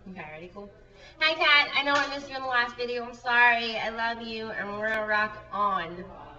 Okay, ready? Cool. Hi, Kat. I know I missed you in the last video. I'm sorry. I love you, and we're gonna rock on.